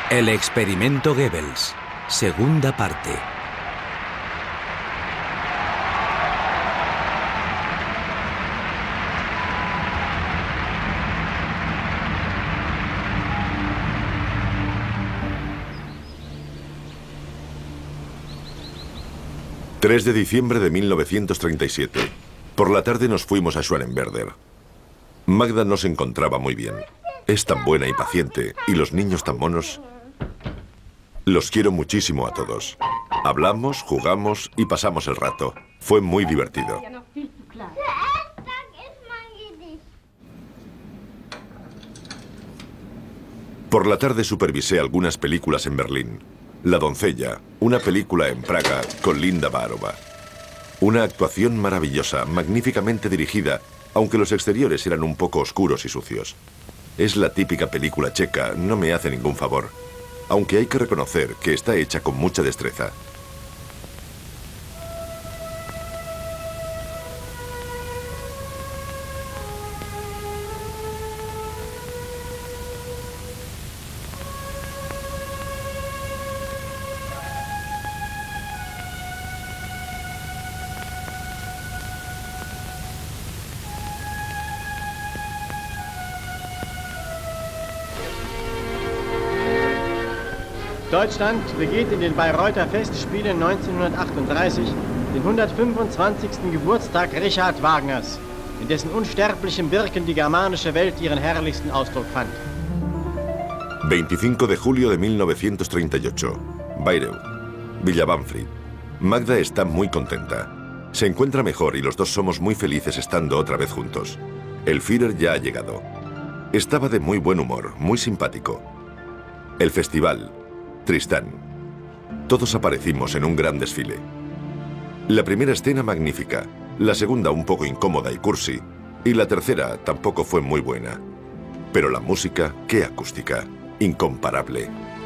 El experimento Goebbels, segunda parte. ...3 de diciembre de 1937. Por la tarde nos fuimos a Schwanenwerder. Magda no se encontraba muy bien. Es tan buena y paciente, y los niños tan monos. Los quiero muchísimo a todos. Hablamos, jugamos y pasamos el rato. Fue muy divertido. Por la tarde supervisé algunas películas en Berlín. La doncella, una película en Praga con Linda Bárova. Una actuación maravillosa, magníficamente dirigida, aunque los exteriores eran un poco oscuros y sucios. Es la típica película checa, no me hace ningún favor, aunque hay que reconocer que está hecha con mucha destreza. Deutschland begeht in den Bayreuther Festspielen 1938 den 125. Geburtstag Richard Wagners, in dessen unsterblichem Wirken die germanische Welt ihren herrlichsten Ausdruck fand. 25 de julio de 1938. Bayreuth, Villa Banfried. Magda está muy contenta. Se encuentra mejor y los dos somos muy felices estando otra vez juntos. El Führer ya ha llegado. Estaba de muy buen humor, muy simpático. El festival, Tristán. Todos aparecimos en un gran desfile. La primera escena magnífica, la segunda un poco incómoda y cursi, y la tercera tampoco fue muy buena. Pero la música, qué acústica, incomparable.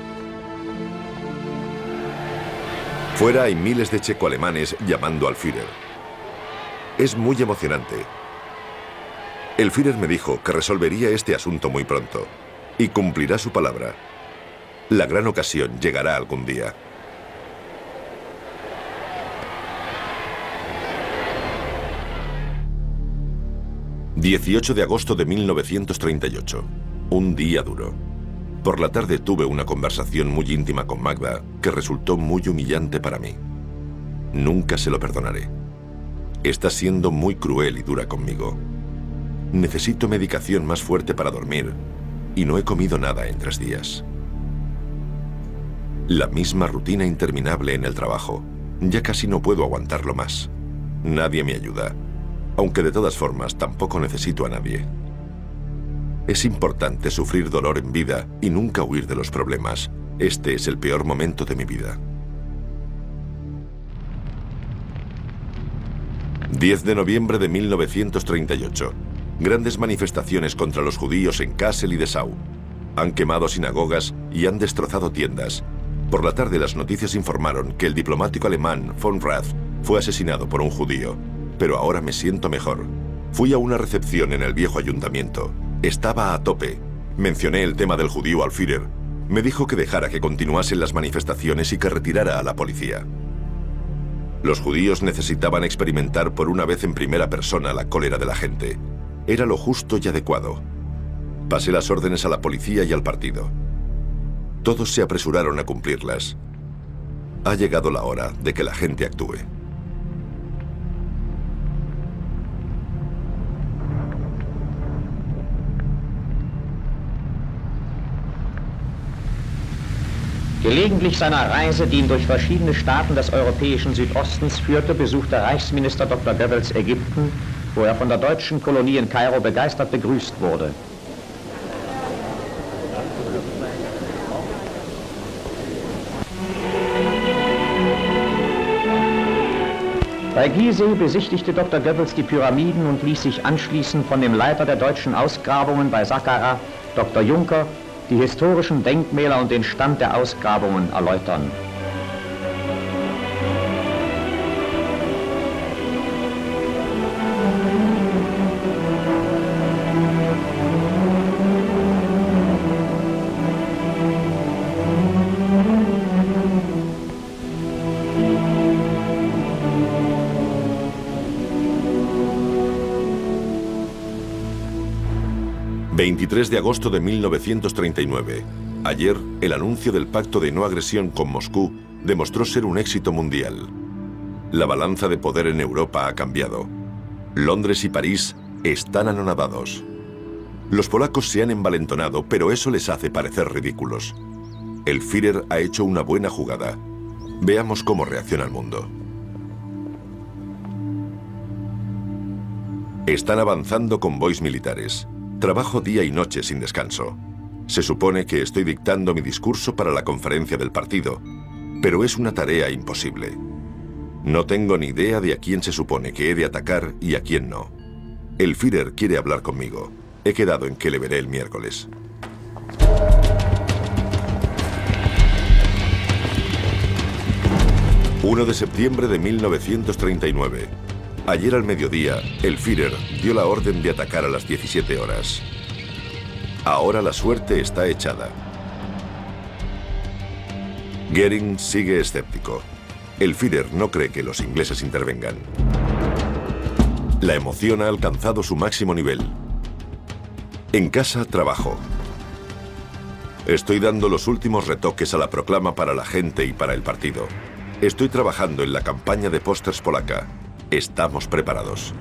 Fuera hay miles de checo-alemanes llamando al Führer. Es muy emocionante. El Führer me dijo que resolvería este asunto muy pronto, y cumplirá su palabra. La gran ocasión llegará algún día. ...18 de agosto de 1938... un día duro. Por la tarde tuve una conversación muy íntima con Magda... que resultó muy humillante para mí. Nunca se lo perdonaré. Está siendo muy cruel y dura conmigo. Necesito medicación más fuerte para dormir... y no he comido nada en 3 días. La misma rutina interminable en el trabajo. Ya casi no puedo aguantarlo más. Nadie me ayuda. Aunque de todas formas tampoco necesito a nadie. Es importante sufrir dolor en vida y nunca huir de los problemas. Este es el peor momento de mi vida. 10 de noviembre de 1938. Grandes manifestaciones contra los judíos en Kassel y Dessau. Han quemado sinagogas y han destrozado tiendas. Por la tarde las noticias informaron que el diplomático alemán von Rath fue asesinado por un judío. Pero ahora me siento mejor. Fui a una recepción en el viejo ayuntamiento. Estaba a tope. Mencioné el tema del judío al Führer. Me dijo que dejara que continuasen las manifestaciones y que retirara a la policía. Los judíos necesitaban experimentar por una vez en primera persona la cólera de la gente. Era lo justo y adecuado. Pasé las órdenes a la policía y al partido. Todos se apresuraron a cumplirlas. Ha llegado la hora de que la gente actúe. Gelegentlich seiner Reise, die ihn durch verschiedene Staaten des europäischen Südostens führte, besuchte Reichsminister Dr. Goebbels Ägypten, wo er von der deutschen Kolonie in Kairo begeistert begrüßt wurde. Bei Gizeh besichtigte Dr. Goebbels die Pyramiden und ließ sich anschließend von dem Leiter der deutschen Ausgrabungen bei Saqqara, Dr. Juncker, die historischen Denkmäler und den Stand der Ausgrabungen erläutern. 23 de agosto de 1939. Ayer, el anuncio del pacto de no agresión con Moscú demostró ser un éxito mundial. La balanza de poder en Europa ha cambiado. Londres y París están anonadados. Los polacos se han envalentonado, pero eso les hace parecer ridículos. El Führer ha hecho una buena jugada. Veamos cómo reacciona el mundo. Están avanzando convoys militares. Trabajo día y noche sin descanso. Se supone que estoy dictando mi discurso para la conferencia del partido, pero es una tarea imposible. No tengo ni idea de a quién se supone que he de atacar y a quién no. El Führer quiere hablar conmigo. He quedado en que le veré el miércoles. ...1 de septiembre de 1939... Ayer al mediodía, el Führer dio la orden de atacar a las 17 horas. Ahora la suerte está echada. Göring sigue escéptico. El Führer no cree que los ingleses intervengan. La emoción ha alcanzado su máximo nivel. En casa trabajo. Estoy dando los últimos retoques a la proclama para la gente y para el partido. Estoy trabajando en la campaña de pósters polaca. Estamos preparados.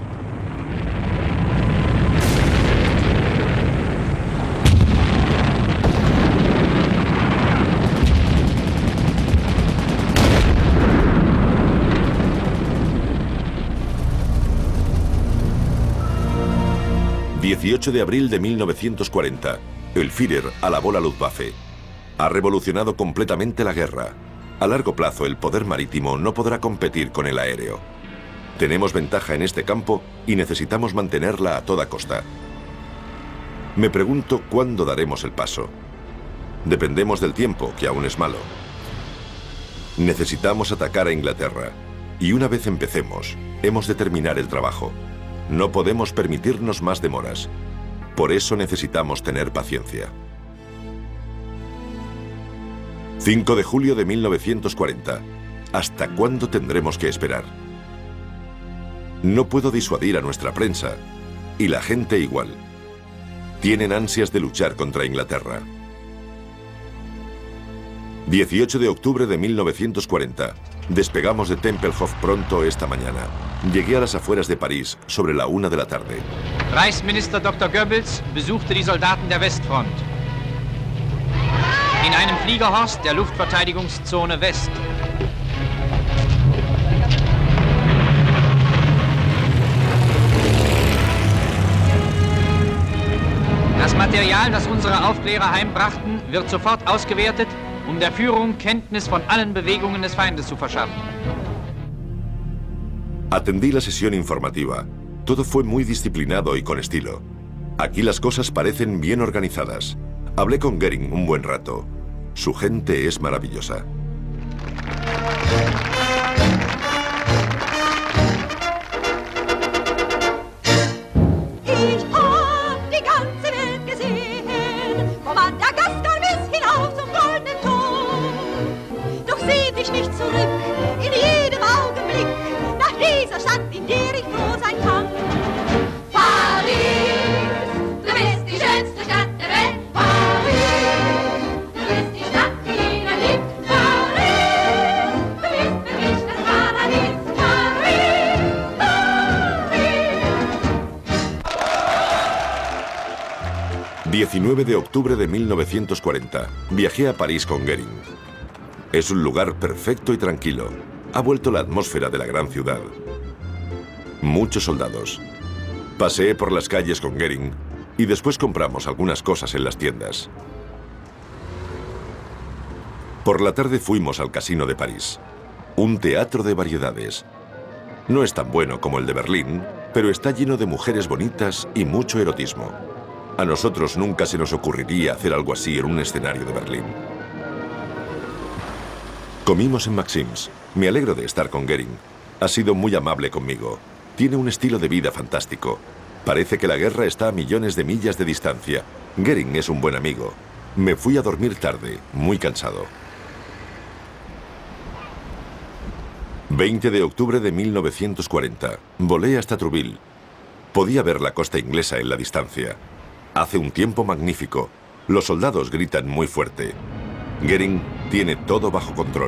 ...18 de abril de 1940... ...el Führer alabó la Luftwaffe. Ha revolucionado completamente la guerra. A largo plazo, el poder marítimo no podrá competir con el aéreo. Tenemos ventaja en este campo y necesitamos mantenerla a toda costa. Me pregunto cuándo daremos el paso. Dependemos del tiempo, que aún es malo. Necesitamos atacar a Inglaterra. Y una vez empecemos, hemos de terminar el trabajo. No podemos permitirnos más demoras. Por eso necesitamos tener paciencia. 5 de julio de 1940. ¿Hasta cuándo tendremos que esperar? No puedo disuadir a nuestra prensa, y la gente igual. Tienen ansias de luchar contra Inglaterra. 18 de octubre de 1940. Despegamos de Tempelhof pronto esta mañana. Llegué a las afueras de París sobre la 1 de la tarde. Reichsminister Dr. Goebbels besuchte die Soldaten der Westfront. In einem Fliegerhorst der Luftverteidigungszone West. Das Material, das unsere Aufklärer heimbrachten, wird sofort ausgewertet, um der Führung Kenntnis von allen Bewegungen des Feindes zu verschaffen. Atendí la sesión informativa. Todo fue muy disciplinado y con estilo. Aquí las cosas parecen bien organizadas. Hablé con Göring un buen rato. Su gente es maravillosa. ...19 de octubre de 1940... ...viajé a París con Göring. Es un lugar perfecto y tranquilo. Ha vuelto la atmósfera de la gran ciudad. Muchos soldados. Paseé por las calles con Göring... ...y después compramos algunas cosas en las tiendas. Por la tarde fuimos al Casino de París. Un teatro de variedades. No es tan bueno como el de Berlín... ...pero está lleno de mujeres bonitas y mucho erotismo. A nosotros nunca se nos ocurriría hacer algo así en un escenario de Berlín. Comimos en Maxim's. Me alegro de estar con Göring. Ha sido muy amable conmigo. Tiene un estilo de vida fantástico. Parece que la guerra está a millones de millas de distancia. Göring es un buen amigo. Me fui a dormir tarde, muy cansado. 20 de octubre de 1940. Volé hasta Trouville. Podía ver la costa inglesa en la distancia. Hace un tiempo magnífico. Los soldados gritan muy fuerte. Goering tiene todo bajo control.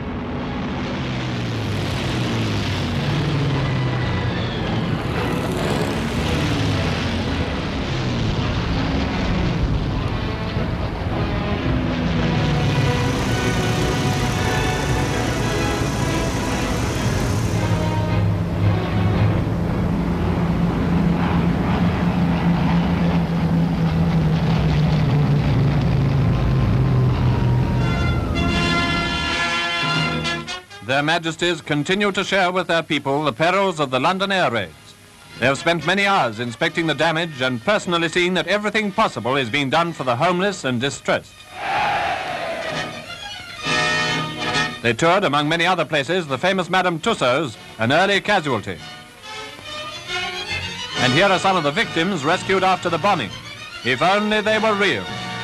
Their Majesties continue to share with their people the perils of the London air raids. They have spent many hours inspecting the damage and personally seeing that everything possible is being done for the homeless and distressed. They toured, among many other places, the famous Madame Tussauds, an early casualty. And here are some of the victims rescued after the bombing. If only they were real.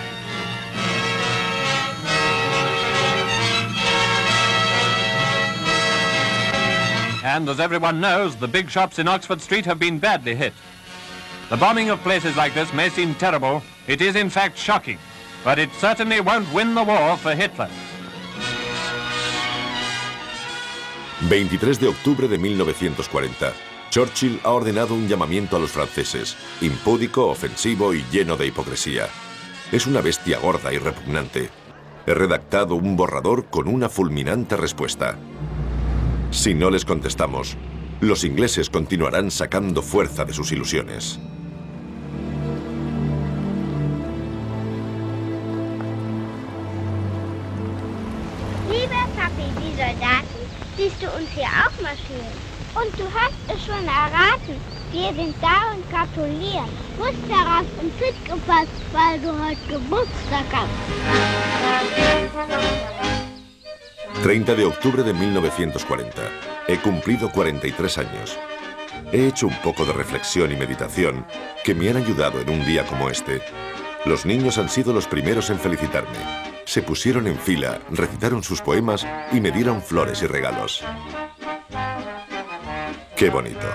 And as everyone knows, the big shops in Oxford Street have been badly hit. The bombing of places like this may seem terrible. It is in fact shocking. But it certainly won't win the war for Hitler. 23 de octubre de 1940. Churchill ha ordenado un llamamiento a los franceses, impúdico, ofensivo y lleno de hipocresía. Es una bestia gorda y repugnante. He redactado un borrador con una fulminante respuesta. Si no les contestamos, los ingleses continuarán sacando fuerza de sus ilusiones. Lieber Papi, die Soldaten siehst du uns hier auch marschieren. Und du hast es schon erraten. Wir sind da und gratulieren. Musterhaft und fit gepasst, weil du heute Geburtstag hast. 30 de octubre de 1940. He cumplido 43 años. He hecho un poco de reflexión y meditación que me han ayudado en un día como este. Los niños han sido los primeros en felicitarme. Se pusieron en fila, recitaron sus poemas y me dieron flores y regalos. ¡Qué bonito!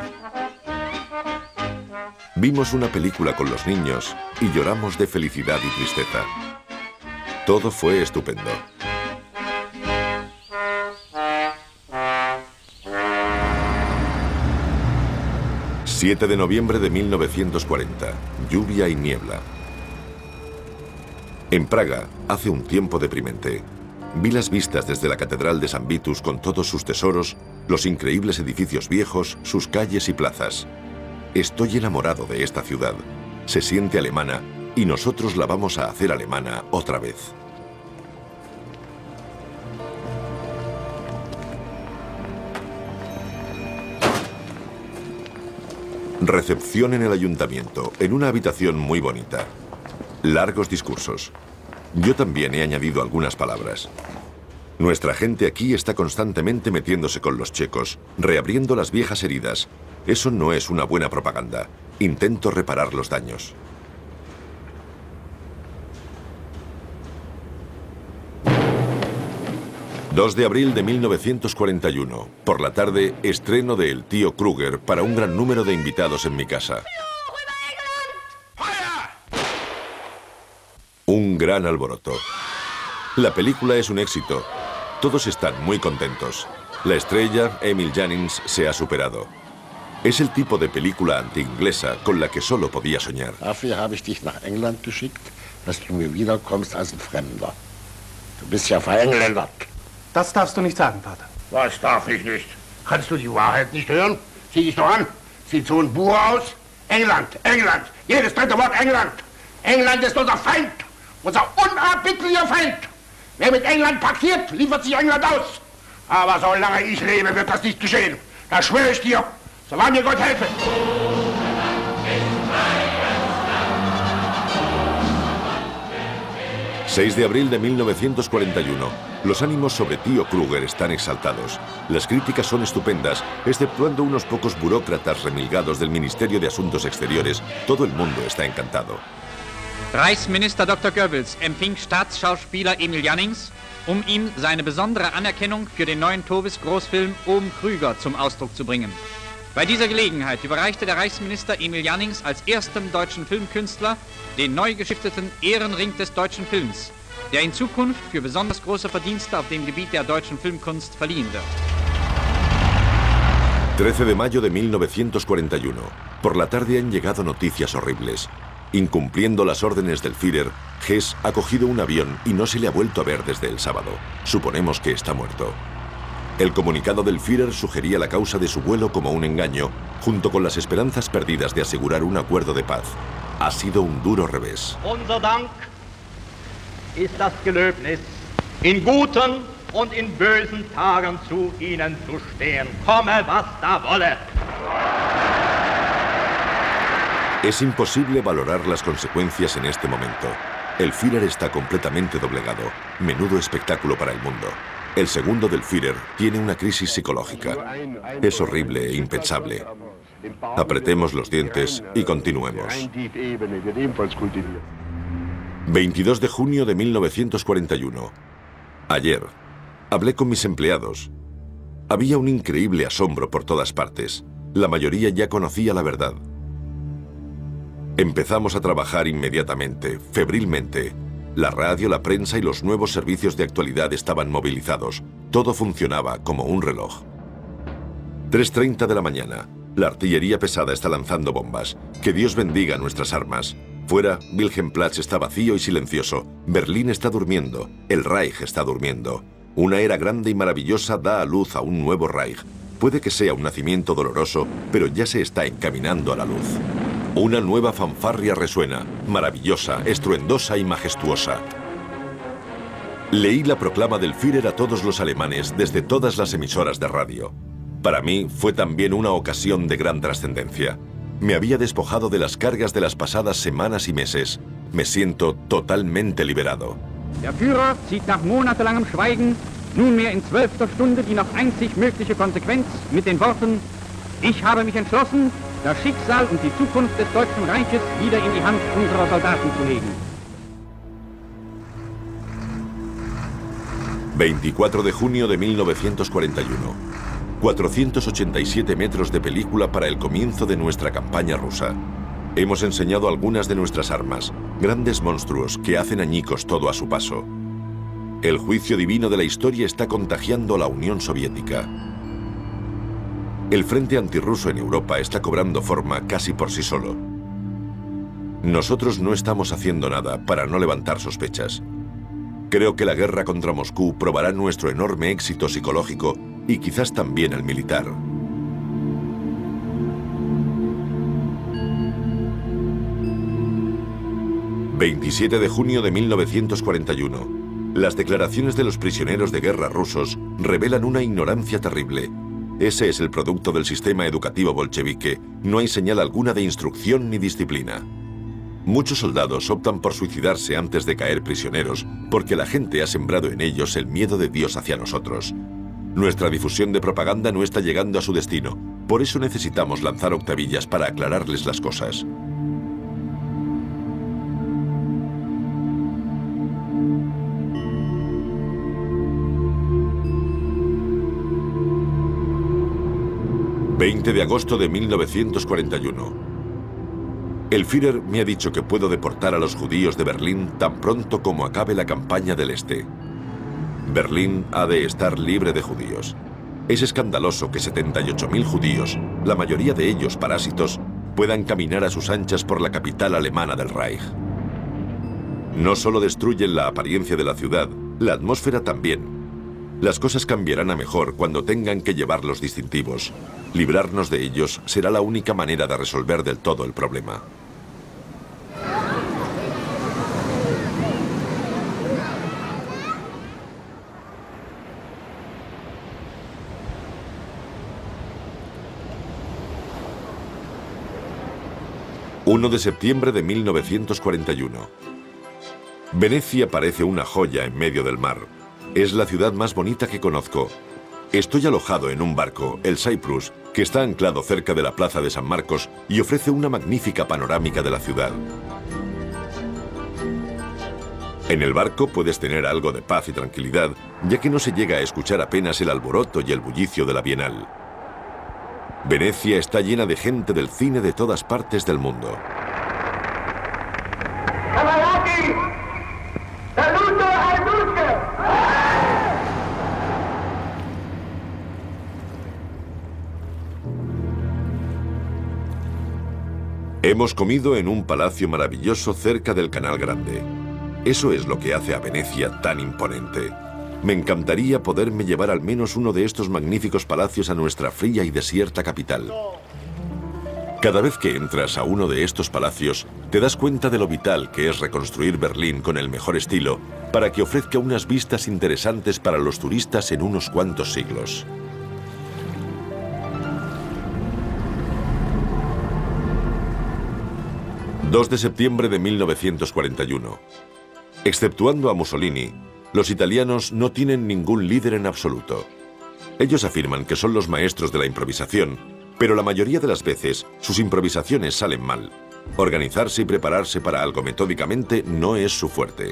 Vimos una película con los niños y lloramos de felicidad y tristeza. Todo fue estupendo. 7 de noviembre de 1940. Lluvia y niebla. En Praga hace un tiempo deprimente. Vi las vistas desde la Catedral de San Vitus con todos sus tesoros, los increíbles edificios viejos, sus calles y plazas. Estoy enamorado de esta ciudad. Se siente alemana y nosotros la vamos a hacer alemana otra vez. Recepción en el ayuntamiento, en una habitación muy bonita. Largos discursos. Yo también he añadido algunas palabras. Nuestra gente aquí está constantemente metiéndose con los checos, reabriendo las viejas heridas. Eso no es una buena propaganda. Intento reparar los daños. ...2 de abril de 1941... ...por la tarde, estreno de El tío Kruger... ...para un gran número de invitados en mi casa. Un gran alboroto. La película es un éxito. Todos están muy contentos. La estrella, Emil Jannings, se ha superado. Es el tipo de película anti-inglesa con la que solo podía soñar. Dafür habe ich dich nach England geschickt, dass du mir wiederkommst als ein Fremder. Du bist ja verengländert. Das darfst du nicht sagen, Vater. Was darf ich nicht? Kannst du die Wahrheit nicht hören? Sieh dich doch an. Sieht so ein Bur aus? England, England. Jedes dritte Wort England. England ist unser Feind. Unser unerbittlicher Feind. Wer mit England paktiert, liefert sich England aus. Aber solange ich lebe, wird das nicht geschehen. Das schwöre ich dir. So wahr mir Gott helfe. ...6 de abril de 1941... ...los ánimos sobre tío Kruger están exaltados. Las críticas son estupendas... ...exceptuando unos pocos burócratas remilgados del Ministerio de Asuntos Exteriores... ...todo el mundo está encantado. Reichsminister Dr. Goebbels empfing Staatsschauspieler Emil Jannings, ihm seine besondere Anerkennung für den neuen Tovis-Großfilm Ohm Krüger zum Ausdruck zu bringen. Bei dieser Gelegenheit überreichte der Reichsminister Emil Jannings als erstem deutschen Filmkünstler den neu gestifteten Ehrenring des deutschen Films, der in Zukunft für besonders große Verdienste auf dem Gebiet der deutschen Filmkunst verliehen wird. 13 de mayo de 1941. Por la tarde han llegado noticias horribles. Incumpliendo las órdenes del Führer, Hess ha cogido un avión y no se le ha vuelto a ver desde el sábado. Suponemos que está muerto. El comunicado del Führer sugería la causa de su vuelo como un engaño, junto con las esperanzas perdidas de asegurar un acuerdo de paz. Ha sido un duro revés. Unser Dank ist das Gelöbnis, in guten und in bösen Tagen zu Ihnen zu stehen, komme was da wolle. Es imposible valorar las consecuencias en este momento. El Führer está completamente doblegado. Menudo espectáculo para el mundo. El segundo del Führer tiene una crisis psicológica. Es horrible e impensable. Apretemos los dientes y continuemos. 22 de junio de 1941. Ayer, hablé con mis empleados. Había un increíble asombro por todas partes. La mayoría ya conocía la verdad. Empezamos a trabajar inmediatamente, febrilmente. La radio, la prensa y los nuevos servicios de actualidad estaban movilizados. Todo funcionaba como un reloj. 3:30 de la mañana. La artillería pesada está lanzando bombas. Que Dios bendiga nuestras armas. Fuera, Wilhelmplatz está vacío y silencioso. Berlín está durmiendo. El Reich está durmiendo. Una era grande y maravillosa da a luz a un nuevo Reich. Puede que sea un nacimiento doloroso, pero ya se está encaminando a la luz. Una nueva fanfarria resuena, maravillosa, estruendosa y majestuosa. Leí la proclama del Führer a todos los alemanes desde todas las emisoras de radio. Para mí fue también una ocasión de gran trascendencia. Me había despojado de las cargas de las pasadas semanas y meses. Me siento totalmente liberado. Der Führer zieht nach monatelangem Schweigen nunmehr in 12. Stunde die noch einzig mögliche Konsequenz mit den Worten: Ich habe mich entschlossen, das Schicksal und die Zukunft des Deutschen Reiches wieder in die Hand unserer Soldaten zu legen. 24 de junio de 1941. 487 metros de película para el comienzo de nuestra campaña rusa. Hemos enseñado algunas de nuestras armas, grandes monstruos que hacen añicos todo a su paso. El juicio divino de la historia está contagiando a la Unión Soviética. El frente antirruso en Europa está cobrando forma casi por sí solo. Nosotros no estamos haciendo nada para no levantar sospechas. Creo que la guerra contra Moscú probará nuestro enorme éxito psicológico y quizás también el militar. ...27 de junio de 1941... Las declaraciones de los prisioneros de guerra rusos revelan una ignorancia terrible. Ese es el producto del sistema educativo bolchevique. No hay señal alguna de instrucción ni disciplina. Muchos soldados optan por suicidarse antes de caer prisioneros porque la gente ha sembrado en ellos el miedo de Dios hacia nosotros. Nuestra difusión de propaganda no está llegando a su destino. Por eso necesitamos lanzar octavillas para aclararles las cosas. ...20 de agosto de 1941... El Führer me ha dicho que puedo deportar a los judíos de Berlín tan pronto como acabe la campaña del Este. Berlín ha de estar libre de judíos. Es escandaloso que 78.000 judíos, la mayoría de ellos parásitos, puedan caminar a sus anchas por la capital alemana del Reich. No solo destruyen la apariencia de la ciudad, la atmósfera también. Las cosas cambiarán a mejor cuando tengan que llevar los distintivos. Librarnos de ellos será la única manera de resolver del todo el problema. ...1 de septiembre de 1941... Venecia parece una joya en medio del mar. Es la ciudad más bonita que conozco. Estoy alojado en un barco, el Cyprus, que está anclado cerca de la plaza de San Marcos y ofrece una magnífica panorámica de la ciudad. En el barco puedes tener algo de paz y tranquilidad, ya que no se llega a escuchar apenas el alboroto y el bullicio de la Bienal. Venecia está llena de gente del cine de todas partes del mundo. Hemos comido en un palacio maravilloso cerca del Canal Grande. Eso es lo que hace a Venecia tan imponente. Me encantaría poderme llevar al menos uno de estos magníficos palacios a nuestra fría y desierta capital. Cada vez que entras a uno de estos palacios, te das cuenta de lo vital que es reconstruir Berlín con el mejor estilo para que ofrezca unas vistas interesantes para los turistas en unos cuantos siglos. ...2 de septiembre de 1941. Exceptuando a Mussolini, los italianos no tienen ningún líder en absoluto. Ellos afirman que son los maestros de la improvisación, pero la mayoría de las veces sus improvisaciones salen mal. Organizarse y prepararse para algo metódicamente no es su fuerte.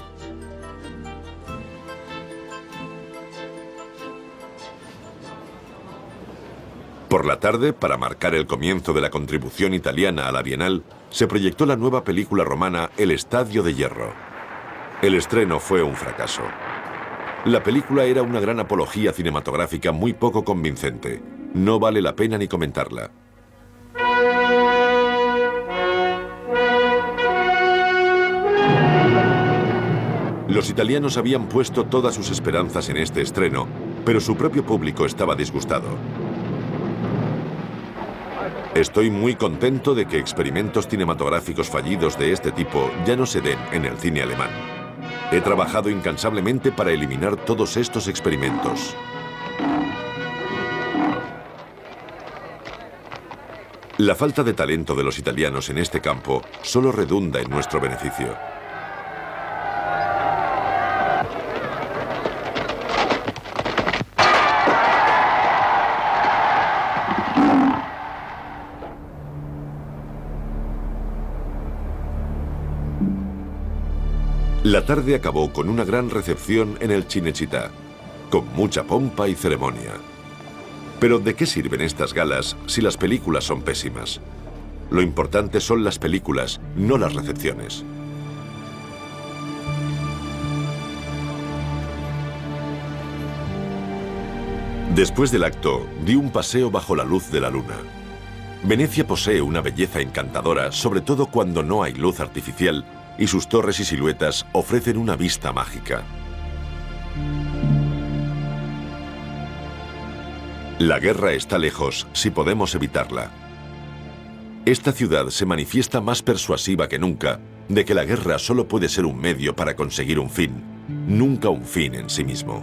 Por la tarde, para marcar el comienzo de la contribución italiana a la Bienal, se proyectó la nueva película romana El Estadio de Hierro. El estreno fue un fracaso. La película era una gran apología cinematográfica muy poco convincente. No vale la pena ni comentarla. Los italianos habían puesto todas sus esperanzas en este estreno, pero su propio público estaba disgustado. Estoy muy contento de que experimentos cinematográficos fallidos de este tipo ya no se den en el cine alemán. He trabajado incansablemente para eliminar todos estos experimentos. La falta de talento de los italianos en este campo solo redunda en nuestro beneficio. La tarde acabó con una gran recepción en el Cinecittà, con mucha pompa y ceremonia. Pero ¿de qué sirven estas galas si las películas son pésimas? Lo importante son las películas, no las recepciones. Después del acto, di un paseo bajo la luz de la luna. Venecia posee una belleza encantadora, sobre todo cuando no hay luz artificial, y sus torres y siluetas ofrecen una vista mágica. La guerra está lejos si podemos evitarla. Esta ciudad se manifiesta más persuasiva que nunca de que la guerra solo puede ser un medio para conseguir un fin, nunca un fin en sí mismo.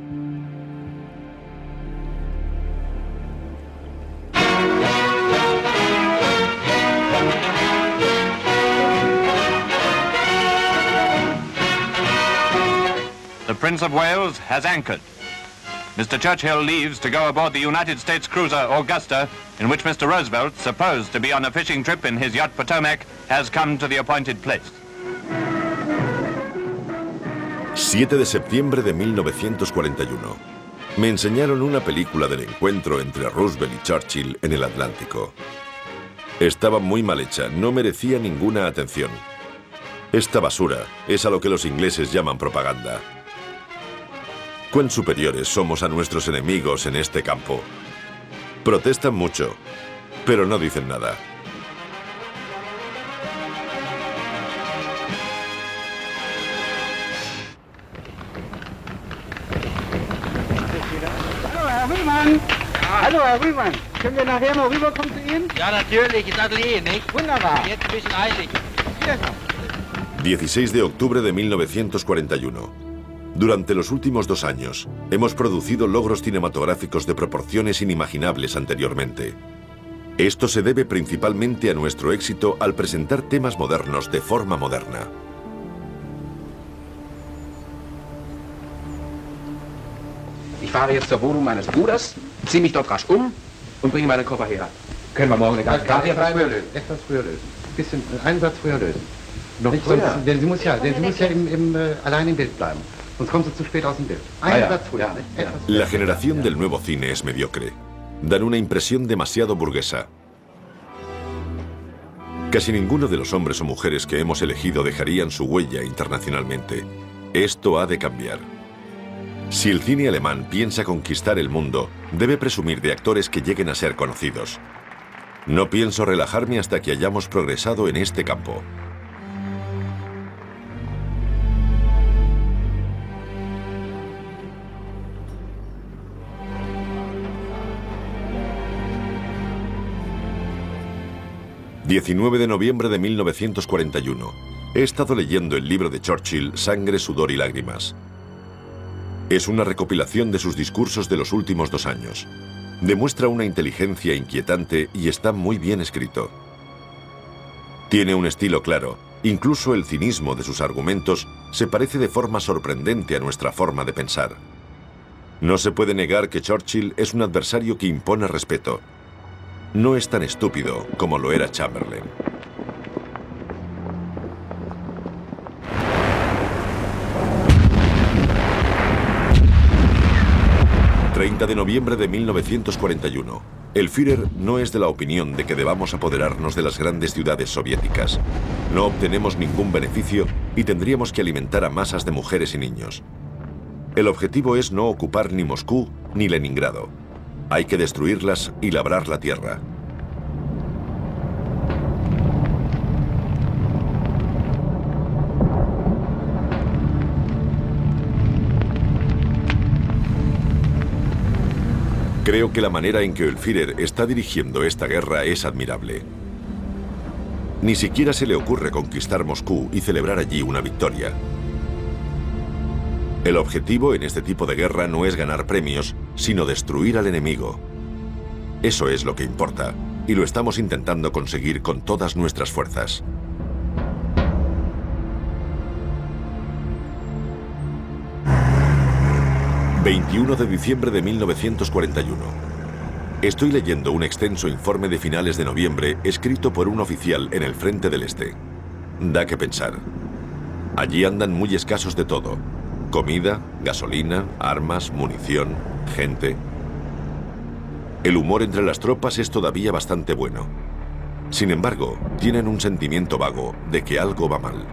The Prince of Wales has anchored. Mr. Churchill leaves to go aboard the United States cruiser Augusta, in which Mr. Roosevelt, supposed to be on a fishing trip in his yacht Potomac, has come to the appointed place. 7 de septiembre de 1941. Me enseñaron una película del encuentro entre Roosevelt y Churchill en el Atlántico. Estaba muy mal hecha, no merecía ninguna atención. Esta basura es a lo que los ingleses llaman propaganda. Cuán superiores somos a nuestros enemigos en este campo. Protestan mucho, pero no dicen nada. Hallo, Herr Rühmann. Hallo, Herr Rühmann. Können wir nachher mal rüberkommen zu Ihnen? Ja, natürlich. Ist Atelier, nicht? Wunderbar. Jetzt ein bisschen eilig. 16 de octubre de 1941. Durante los últimos 2 años, hemos producido logros cinematográficos de proporciones inimaginables anteriormente. Esto se debe principalmente a nuestro éxito al presentar temas modernos de forma moderna. Ich fahre jetzt zur Wohnung meines Bruders, ziehe mich dort rasch und bringe meinen Koffer her. Können wir morgen eine ganze Tag hier bleiben? Etwas früher lösen. Bisschen, einen Satz früher lösen. Noch früher? Denn sie muss ja allein im Bild bleiben. Sonst kommt sie zu spät aus dem Bild. Einen Satz früher. La generación del nuevo cine es mediocre. dan una impresión demasiado burguesa. Casi ninguno de los hombres o mujeres que hemos elegido dejarían su huella internacionalmente. Esto ha de cambiar. Si el cine alemán piensa conquistar el mundo, debe presumir de actores que lleguen a ser conocidos. No pienso relajarme hasta que hayamos progresado en este campo. ...19 de noviembre de 1941... He estado leyendo el libro de Churchill, Sangre, Sudor y Lágrimas. Es una recopilación de sus discursos de los últimos 2 años. Demuestra una inteligencia inquietante y está muy bien escrito. Tiene un estilo claro, incluso el cinismo de sus argumentos se parece de forma sorprendente a nuestra forma de pensar. No se puede negar que Churchill es un adversario que impone respeto. No es tan estúpido como lo era Chamberlain. 30 de noviembre de 1941. El Führer no es de la opinión de que debamos apoderarnos de las grandes ciudades soviéticas. No obtenemos ningún beneficio y tendríamos que alimentar a masas de mujeres y niños. El objetivo es no ocupar ni Moscú ni Leningrado. Hay que destruirlas y labrar la tierra. Creo que la manera en que el Führer está dirigiendo esta guerra es admirable. Ni siquiera se le ocurre conquistar Moscú y celebrar allí una victoria. El objetivo en este tipo de guerra no es ganar premios, sino destruir al enemigo. Eso es lo que importa, y lo estamos intentando conseguir con todas nuestras fuerzas. ...21 de diciembre de 1941... Estoy leyendo un extenso informe de finales de noviembre escrito por un oficial en el Frente del Este. Da que pensar. Allí andan muy escasos de todo. Comida, gasolina, armas, munición, gente. El humor entre las tropas es todavía bastante bueno. Sin embargo, tienen un sentimiento vago de que algo va mal.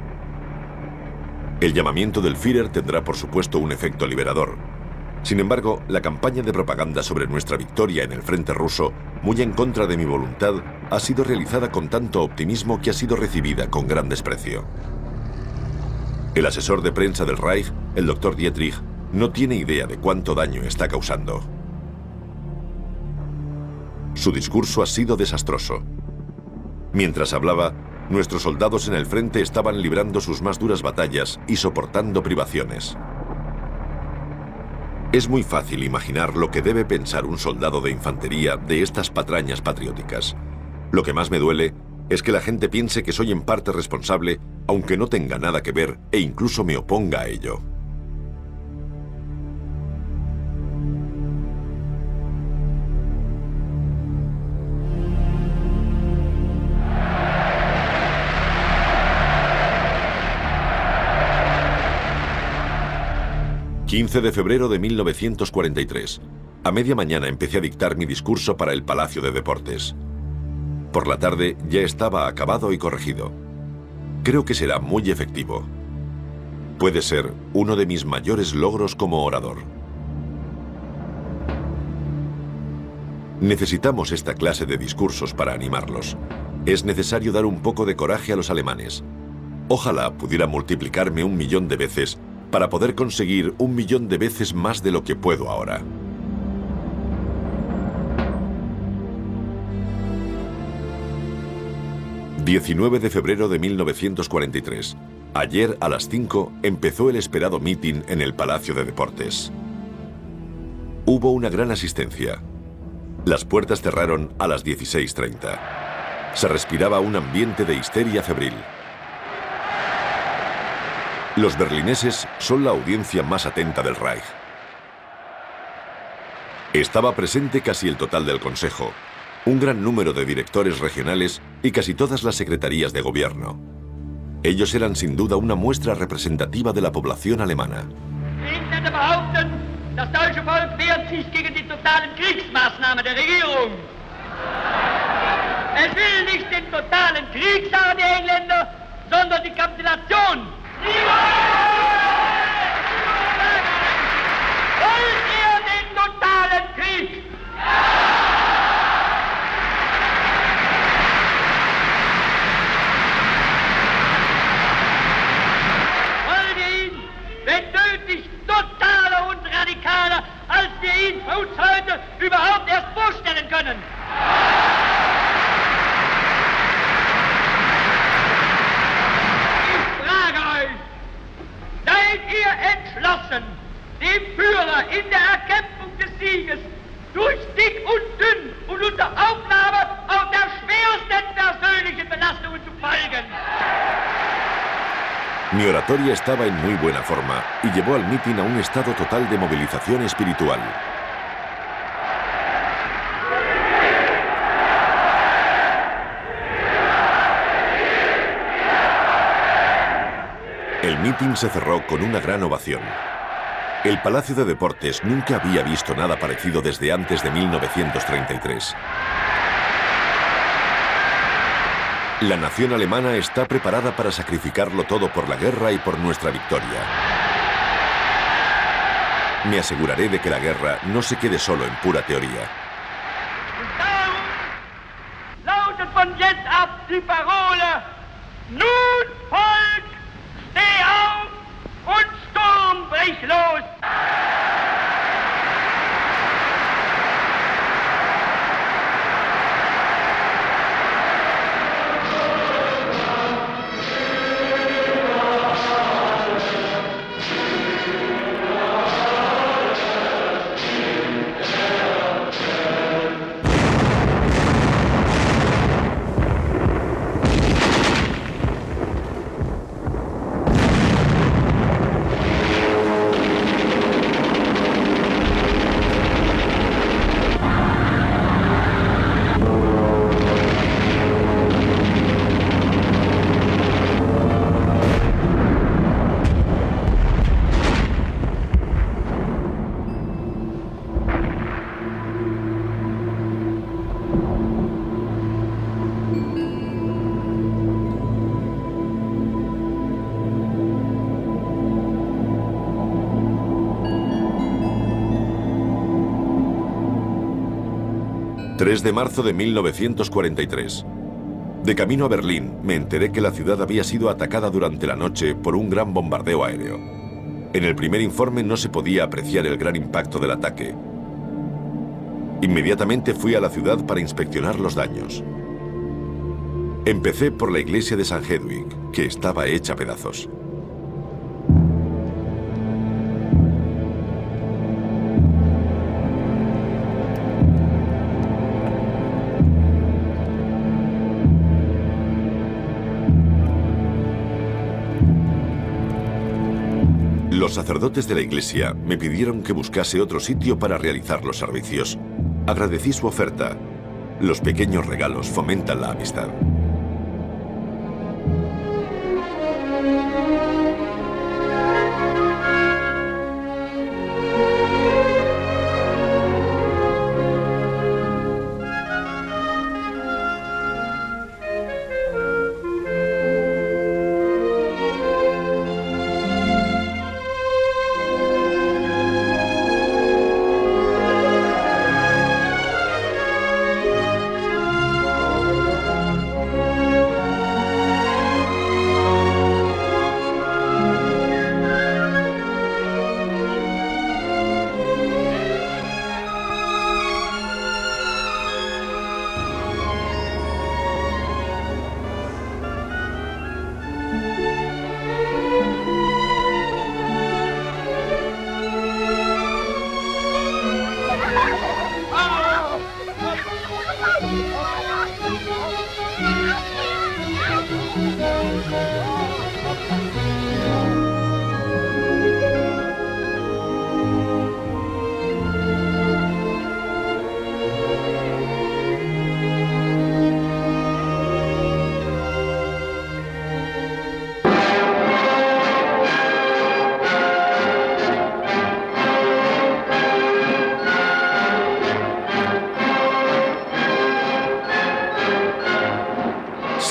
El llamamiento del Führer tendrá por supuesto un efecto liberador. Sin embargo, la campaña de propaganda sobre nuestra victoria en el frente ruso, muy en contra de mi voluntad, ha sido realizada con tanto optimismo que ha sido recibida con gran desprecio. El asesor de prensa del Reich, el Dr. Dietrich, no tiene idea de cuánto daño está causando. Su discurso ha sido desastroso. Mientras hablaba, nuestros soldados en el frente estaban librando sus más duras batallas y soportando privaciones. Es muy fácil imaginar lo que debe pensar un soldado de infantería de estas patrañas patrióticas. Lo que más me duele es que la gente piense que soy en parte responsable, aunque no tenga nada que ver e incluso me oponga a ello. ...15 de febrero de 1943... A media mañana empecé a dictar mi discurso para el Palacio de Deportes. Por la tarde ya estaba acabado y corregido. Creo que será muy efectivo. Puede ser uno de mis mayores logros como orador. Necesitamos esta clase de discursos para animarlos. Es necesario dar un poco de coraje a los alemanes. Ojalá pudiera multiplicarme 1 millón de veces para poder conseguir 1 millón de veces más de lo que puedo ahora. ...19 de febrero de 1943... Ayer a las 5 empezó el esperado mitin en el Palacio de Deportes. Hubo una gran asistencia. Las puertas cerraron a las 16:30. Se respiraba un ambiente de histeria febril. Los berlineses son la audiencia más atenta del Reich. Estaba presente casi el total del Consejo, un gran número de directores regionales y casi todas las secretarías de gobierno. Ellos eran sin duda una muestra representativa de la población alemana. Ich werde behaupten, Das deutsche Volk wehrt sich gegen die totalen Kriegsmaßnahmen der Regierung. Es will nicht den totalen Krieg, sagen die Engländer, sondern die Kapitulation. Wollt ihr den totalen Krieg? Wollt ihr ihn, wenn nötig, totaler und radikaler, als wir ihn für uns heute überhaupt erst vorstellen können? Ich frage euch, seid ihr entschlossen, dem Führer in der Erkämpfung des Sieges durch dick und dünn und unter Aufnahme auch der schwersten persönlichen Belastungen zu folgen? Mi oratoria estaba en muy buena forma y llevó al mitin a un estado total de movilización espiritual. El mitin se cerró con una gran ovación. El Palacio de Deportes nunca había visto nada parecido desde antes de 1933. La nación alemana está preparada para sacrificarlo todo por la guerra y por nuestra victoria. Me aseguraré de que la guerra no se quede solo en pura teoría. Lautet von jetzt ab die Parole: Nun Volk, steh auf und Sturm brich los! ...3 de marzo de 1943. De camino a Berlín, me enteré que la ciudad había sido atacada durante la noche por un gran bombardeo aéreo. En el primer informe no se podía apreciar el gran impacto del ataque. Inmediatamente fui a la ciudad para inspeccionar los daños. Empecé por la iglesia de San Hedwig, que estaba hecha pedazos. Los sacerdotes de la iglesia me pidieron que buscase otro sitio para realizar los servicios. Agradecí su oferta. Los pequeños regalos fomentan la amistad.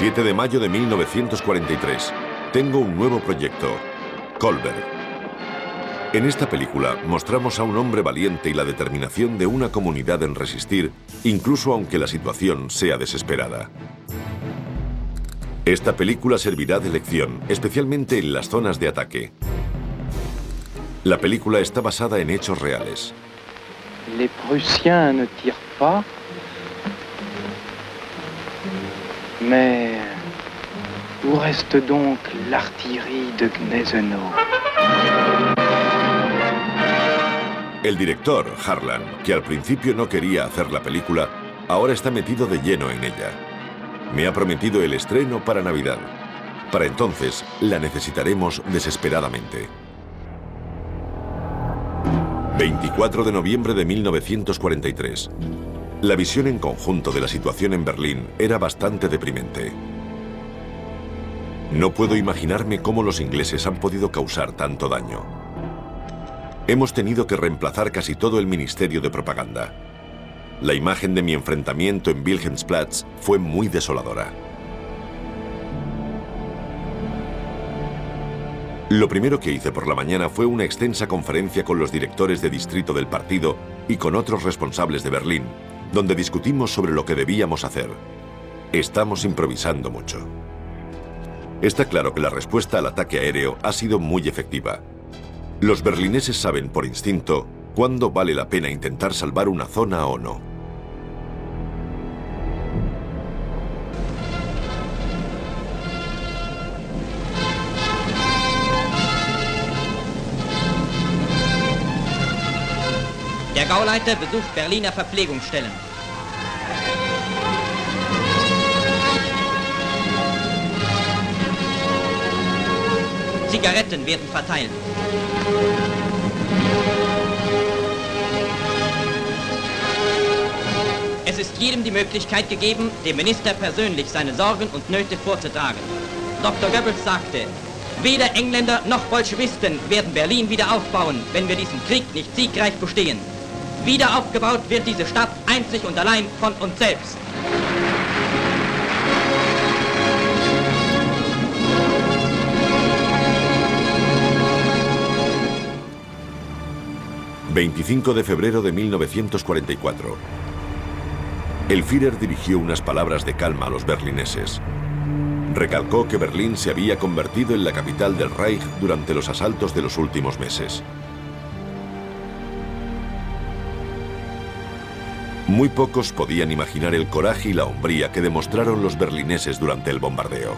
7 de mayo de 1943. Tengo un nuevo proyecto, Kolberg. En esta película mostramos a un hombre valiente y la determinación de una comunidad en resistir, incluso aunque la situación sea desesperada. Esta película servirá de lección, especialmente en las zonas de ataque. La película está basada en hechos reales. Les Prussiens ne tirent pas, mais où reste donc l'artillerie de Gneisenau? El director, Harlan, que al principio no quería hacer la película, ahora está metido de lleno en ella. Me ha prometido el estreno para Navidad. Para entonces, la necesitaremos desesperadamente. 24 de noviembre de 1943. La visión en conjunto de la situación en Berlín era bastante deprimente. No puedo imaginarme cómo los ingleses han podido causar tanto daño. Hemos tenido que reemplazar casi todo el Ministerio de Propaganda. La imagen de mi enfrentamiento en Wilhelmsplatz fue muy desoladora. Lo primero que hice por la mañana fue una extensa conferencia con los directores de distrito del partido y con otros responsables de Berlín, donde discutimos sobre lo que debíamos hacer. Estamos improvisando mucho. Está claro que la respuesta al ataque aéreo ha sido muy efectiva. Los berlineses saben por instinto cuándo vale la pena intentar salvar una zona o no. Der Gauleiter besucht Berliner Verpflegungsstellen. Zigaretten werden verteilt. Es ist jedem die Möglichkeit gegeben, dem Minister persönlich seine Sorgen und Nöte vorzutragen. Dr. Goebbels sagte, weder Engländer noch Bolschewisten werden Berlin wieder aufbauen, wenn wir diesen Krieg nicht siegreich bestehen. Wieder aufgebaut wird diese Stadt einzig und allein von uns selbst. ...25 de febrero de 1944. El Führer dirigió unas palabras de calma a los berlineses. Recalcó que Berlín se había convertido en la capital del Reich durante los asaltos de los últimos meses. Muy pocos podían imaginar el coraje y la hombría que demostraron los berlineses durante el bombardeo.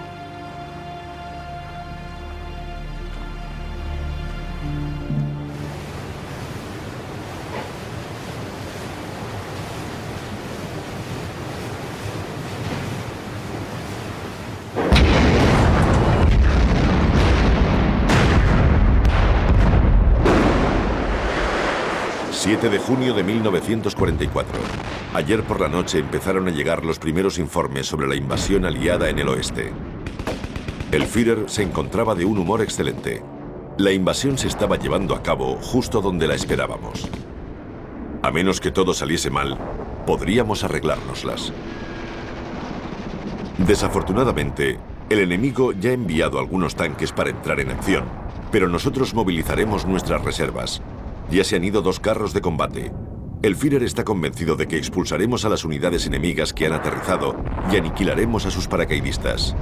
...7 de junio de 1944. Ayer por la noche empezaron a llegar los primeros informes sobre la invasión aliada en el oeste. El Führer se encontraba de un humor excelente. La invasión se estaba llevando a cabo justo donde la esperábamos. A menos que todo saliese mal, podríamos arreglárnoslas. Desafortunadamente, el enemigo ya ha enviado algunos tanques para entrar en acción, pero nosotros movilizaremos nuestras reservas. Ya se han ido 2 carros de combate. El Führer está convencido de que expulsaremos a las unidades enemigas que han aterrizado y aniquilaremos a sus paracaidistas.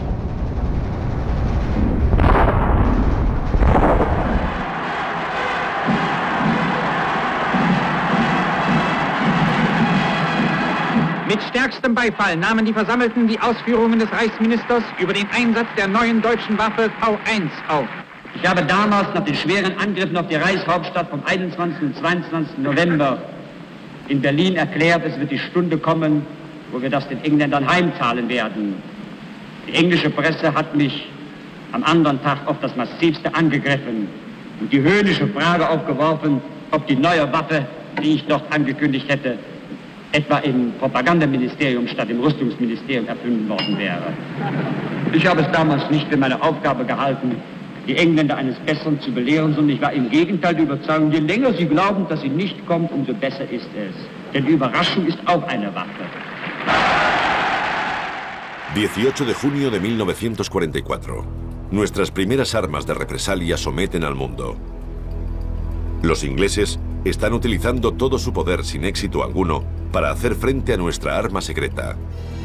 Mit stärkstem Beifall nahmen die Versammelten die Ausführungen des Reichsministers über den Einsatz der neuen deutschen Waffe V1 auf. Ich habe damals nach den schweren Angriffen auf die Reichshauptstadt vom 21. und 22. November in Berlin erklärt, es wird die Stunde kommen, wo wir das den Engländern heimzahlen werden. Die englische Presse hat mich am anderen Tag auf das Massivste angegriffen und die höhnische Frage aufgeworfen, ob die neue Waffe, die ich dort angekündigt hätte, etwa im Propagandaministerium statt im Rüstungsministerium erfunden worden wäre. Ich habe es damals nicht für meine Aufgabe gehalten, die Engländer eines Besseren zu belehren, sondern ich war im Gegenteil der Überzeugung, je länger sie glauben, dass sie nicht kommt, umso besser ist es. Denn die Überraschung ist auch eine Waffe. 18 de junio de 1944. Nuestras primeras armas de represalia someten al mundo. Los ingleses están utilizando todo su poder sin éxito alguno para hacer frente a nuestra arma secreta.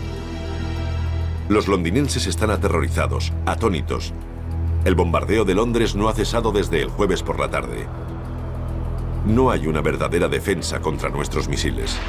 Los londinenses están aterrorizados, atónitos. El bombardeo de Londres no ha cesado desde el jueves por la tarde. No hay una verdadera defensa contra nuestros misiles.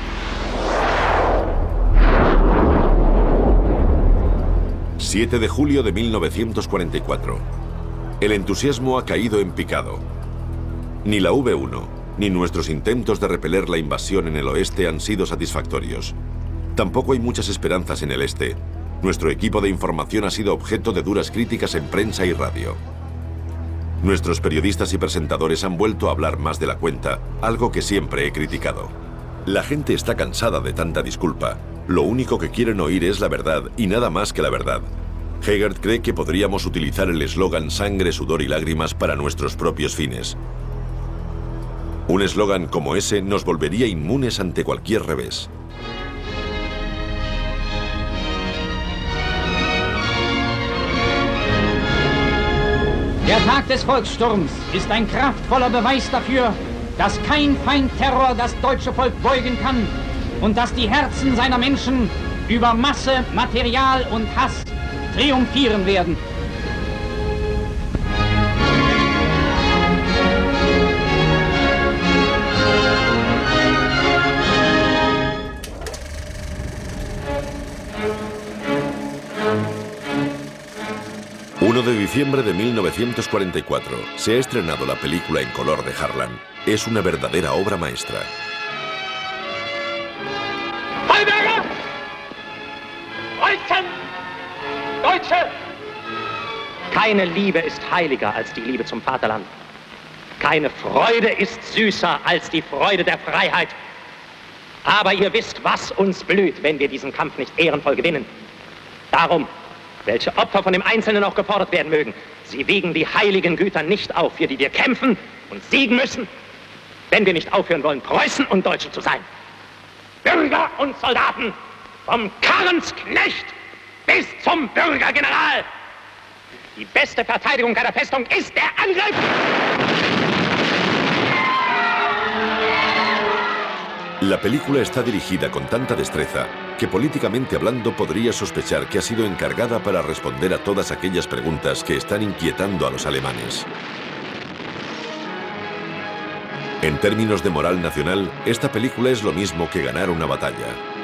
...7 de julio de 1944. El entusiasmo ha caído en picado. Ni la V1, ni nuestros intentos de repeler la invasión en el oeste han sido satisfactorios. Tampoco hay muchas esperanzas en el este. Nuestro equipo de información ha sido objeto de duras críticas en prensa y radio. Nuestros periodistas y presentadores han vuelto a hablar más de la cuenta, algo que siempre he criticado. La gente está cansada de tanta disculpa. Lo único que quieren oír es la verdad y nada más que la verdad. Hegert cree que podríamos utilizar el eslogan sangre, sudor y lágrimas para nuestros propios fines. Un eslogan como ese nos volvería inmunes ante cualquier revés. Der Tag des Volkssturms ist ein kraftvoller Beweis dafür, dass kein Feindterror das deutsche Volk beugen kann und dass die Herzen seiner Menschen über Masse, Material und Hass triumphieren werden. De diciembre de 1944 se ha estrenado la película en color de Harlan. Es una verdadera obra maestra. Vollbürger! Preußen! Deutsche! Keine Liebe ist heiliger als die Liebe zum Vaterland. Keine Freude ist süßer als die Freude der Freiheit. Aber ihr wisst, was uns blüht, wenn wir diesen Kampf nicht ehrenvoll gewinnen. Darum, welche Opfer von dem Einzelnen auch gefordert werden mögen, sie wiegen die heiligen Güter nicht auf, für die wir kämpfen und siegen müssen, wenn wir nicht aufhören wollen, Preußen und Deutsche zu sein. Bürger und Soldaten, vom Karrensknecht bis zum Bürgergeneral. Die beste Verteidigung einer Festung ist der Angriff! La película está dirigida con tanta destreza que políticamente hablando podría sospechar que ha sido encargada para responder a todas aquellas preguntas que están inquietando a los alemanes. En términos de moral nacional, esta película es lo mismo que ganar una batalla.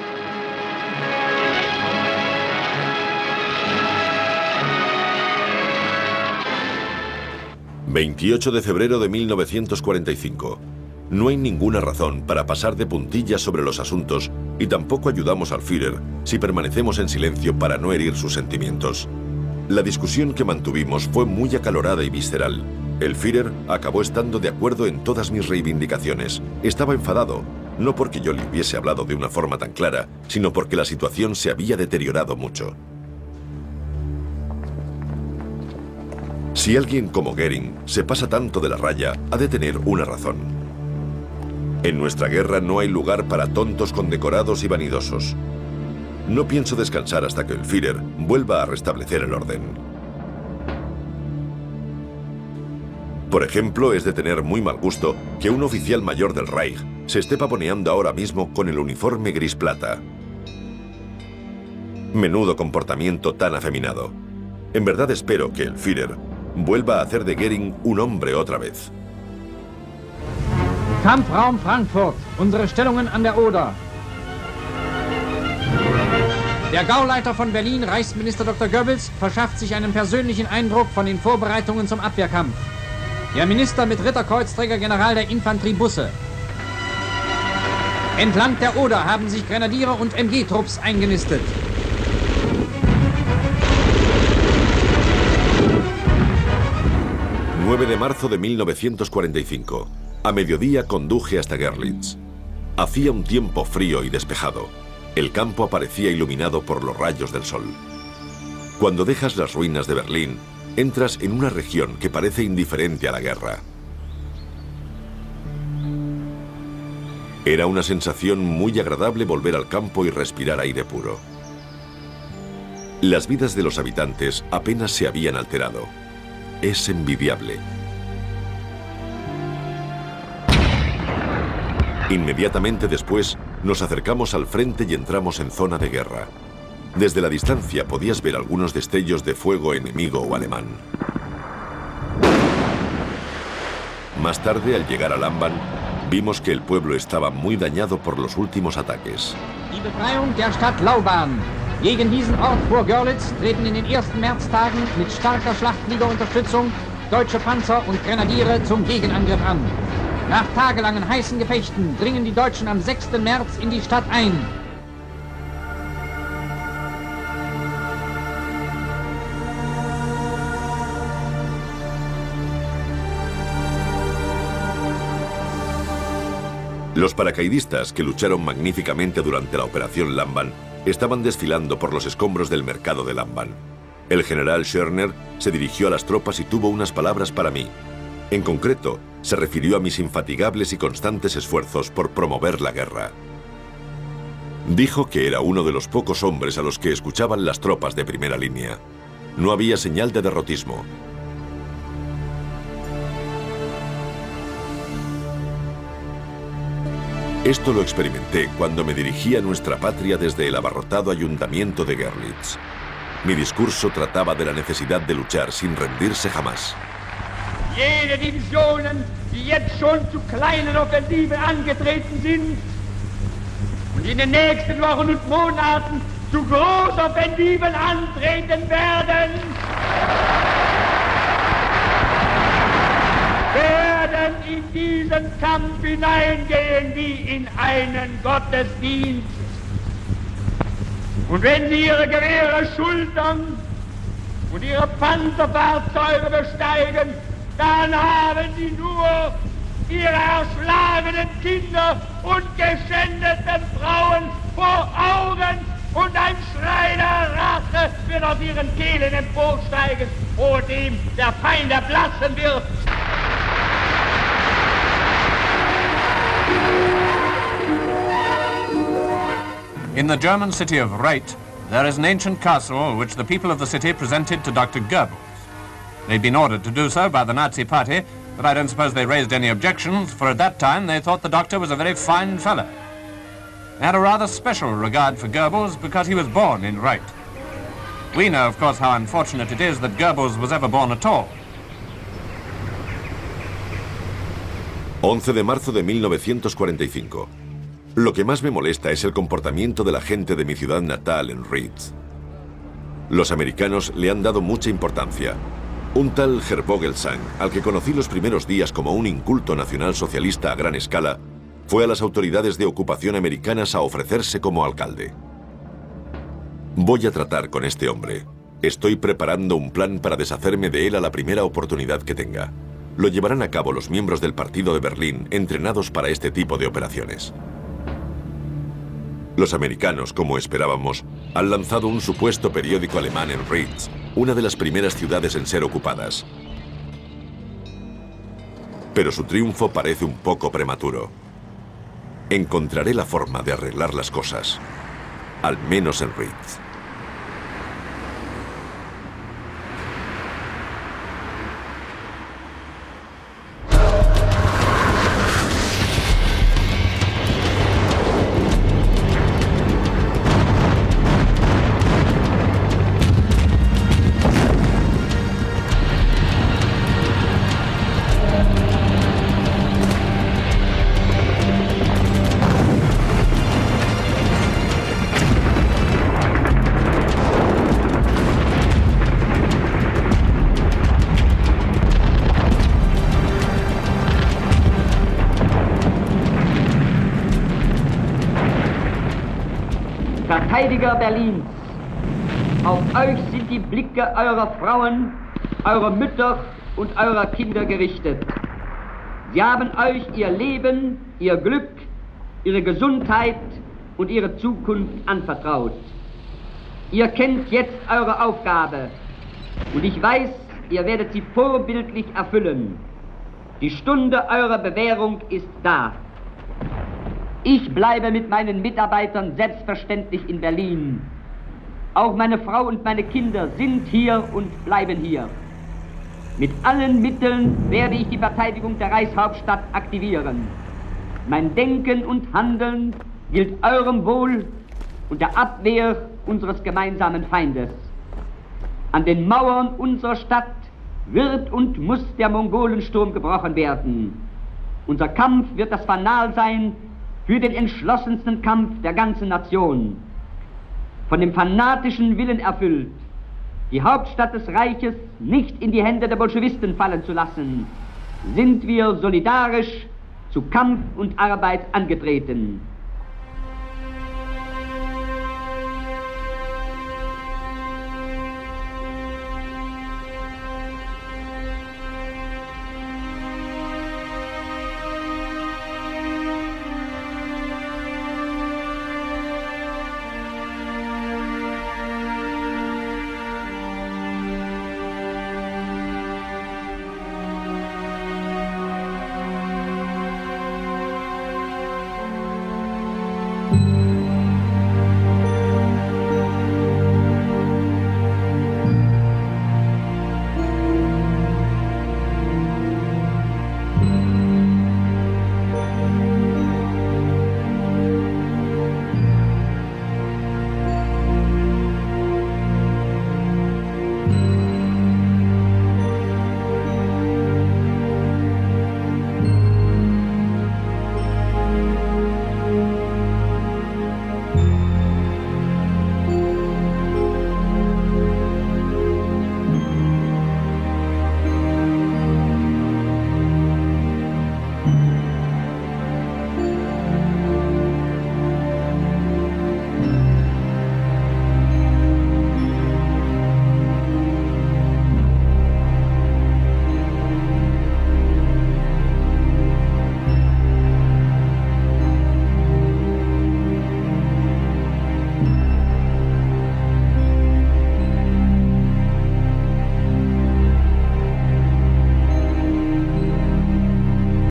...28 de febrero de 1945... No hay ninguna razón para pasar de puntillas sobre los asuntos y tampoco ayudamos al Führer si permanecemos en silencio para no herir sus sentimientos. La discusión que mantuvimos fue muy acalorada y visceral. El Führer acabó estando de acuerdo en todas mis reivindicaciones. Estaba enfadado, no porque yo le hubiese hablado de una forma tan clara, sino porque la situación se había deteriorado mucho. Si alguien como Göring se pasa tanto de la raya, ha de tener una razón. En nuestra guerra no hay lugar para tontos condecorados y vanidosos. No pienso descansar hasta que el Führer vuelva a restablecer el orden. Por ejemplo, es de tener muy mal gusto que un oficial mayor del Reich se esté pavoneando ahora mismo con el uniforme gris plata. Menudo comportamiento tan afeminado. En verdad espero que el Führer vuelva a hacer de Göring un hombre otra vez. Kampfraum Frankfurt, unsere Stellungen an der Oder. Der Gauleiter von Berlin, Reichsminister Dr. Goebbels, verschafft sich einen persönlichen Eindruck von den Vorbereitungen zum Abwehrkampf. Der Minister mit Ritterkreuzträger General der Infanteriebusse. Entlang der Oder haben sich Grenadiere und MG-Trupps eingenistet. ...9 de marzo de 1945... A mediodía conduje hasta Görlitz. Hacía un tiempo frío y despejado. El campo aparecía iluminado por los rayos del sol. Cuando dejas las ruinas de Berlín, entras en una región que parece indiferente a la guerra. Era una sensación muy agradable volver al campo y respirar aire puro. Las vidas de los habitantes apenas se habían alterado. Es envidiable. Inmediatamente después, nos acercamos al frente y entramos en zona de guerra. Desde la distancia podías ver algunos destellos de fuego enemigo o alemán. Más tarde, al llegar a Lamban, vimos que el pueblo estaba muy dañado por los últimos ataques. Die Befreiung der Stadt Lauban. Gegen diesen Ort vor Görlitz treten in den ersten Märztagen mit starker Schlachtfliegerunterstützung deutsche Panzer und Grenadiere zum Gegenangriff an. Nach tagelangen heißen Gefechten dringen die Deutschen am 6. März in die Stadt ein. Los paracaidistas, que lucharon magníficamente durante la Operación Lamban, estaban desfilando por los escombros del mercado de Lamban. El general Schörner se dirigió a las tropas y tuvo unas palabras para mí. En concreto, se refirió a mis infatigables y constantes esfuerzos por promover la guerra. Dijo que era uno de los pocos hombres a los que escuchaban las tropas de primera línea. No había señal de derrotismo. Esto lo experimenté cuando me dirigí a nuestra patria desde el abarrotado ayuntamiento de Görlitz. Mi discurso trataba de la necesidad de luchar sin rendirse jamás. Jene Divisionen, die jetzt schon zu kleinen Offensiven angetreten sind und in den nächsten Wochen und Monaten zu Großoffensiven antreten werden, werden in diesen Kampf hineingehen wie in einen Gottesdienst. Und wenn sie ihre Gewehre schultern und ihre Panzerfahrzeuge besteigen, dann haben sie nur ihre erschlagenen Kinder und geschändeten Frauen vor Augen und ein Schrei der Rache wird aus ihren Kehlen emporsteigen, vor dem der Feind erblassen wird. In the German city of Reit, there is an ancient castle which the people of the city presented to Dr. Goebbels. They'd been ordered to do so by the Nazi party, but I don't suppose they raised any objections, for at that time they thought the doctor was a very fine fellow. They had a rather special regard for Goebbels because he was born in Reit. We know, of course, how unfortunate it is that Goebbels was ever born at all. 11 de marzo de 1945. Lo que más me molesta es el comportamiento de la gente de mi ciudad natal en Reit. Los americanos le han dado mucha importancia. Un tal Herr Vogelsang, al que conocí los primeros días como un inculto nacionalsocialista a gran escala, fue a las autoridades de ocupación americanas a ofrecerse como alcalde. Voy a tratar con este hombre. Estoy preparando un plan para deshacerme de él a la primera oportunidad que tenga. Lo llevarán a cabo los miembros del partido de Berlín entrenados para este tipo de operaciones. Los americanos, como esperábamos, han lanzado un supuesto periódico alemán en Reit, una de las primeras ciudades en ser ocupadas. Pero su triunfo parece un poco prematuro. Encontraré la forma de arreglar las cosas, al menos en Reit. Verteidiger Berlins, auf euch sind die Blicke eurer Frauen, eurer Mütter und eurer Kinder gerichtet. Sie haben euch ihr Leben, ihr Glück, ihre Gesundheit und ihre Zukunft anvertraut. Ihr kennt jetzt eure Aufgabe und ich weiß, ihr werdet sie vorbildlich erfüllen. Die Stunde eurer Bewährung ist da. Ich bleibe mit meinen Mitarbeitern selbstverständlich in Berlin. Auch meine Frau und meine Kinder sind hier und bleiben hier. Mit allen Mitteln werde ich die Verteidigung der Reichshauptstadt aktivieren. Mein Denken und Handeln gilt eurem Wohl und der Abwehr unseres gemeinsamen Feindes. An den Mauern unserer Stadt wird und muss der Mongolensturm gebrochen werden. Unser Kampf wird das Fanal sein für den entschlossensten Kampf der ganzen Nation. Von dem fanatischen Willen erfüllt, die Hauptstadt des Reiches nicht in die Hände der Bolschewisten fallen zu lassen, sind wir solidarisch zu Kampf und Arbeit angetreten.